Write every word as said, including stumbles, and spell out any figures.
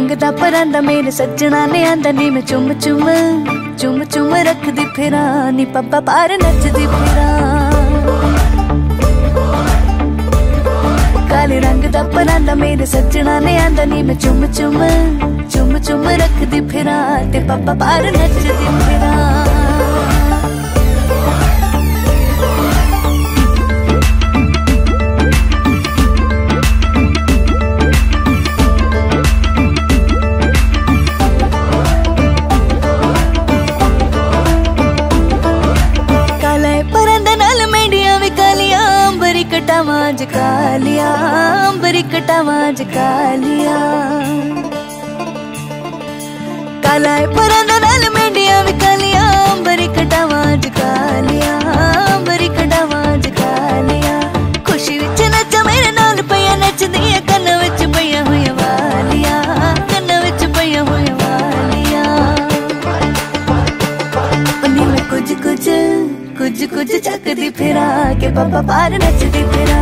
रंग दा परांदा मेरे सज्जना ने आंदा नी मैं चुम चुम चुम चुम रखदी फिरा नी पप्पा पार नचदी फिरा। काले रंग दा परांदा मेरे सज्जना ने आंदा नी मैं चुम चुम चुम चुम रखदी फिरा ते पप्पा पार नचदी फिरा। कटावाज कालिया अंबरी कटावाज कालिया काला परांदा नाल मेंडिया भी कालिया अंबरी कटावाज कालिया अंबरी कटावाज कालिया। खुशी विच नच मेरे नाल पईया नचदियां कन्नां विच पईया होईयां वालिया कन्नां विच पईया होईयां वालिया। नी मैं कुछ कुछ कुछ कुछ चकदी फिरा के पापा पार नचदी फिरा।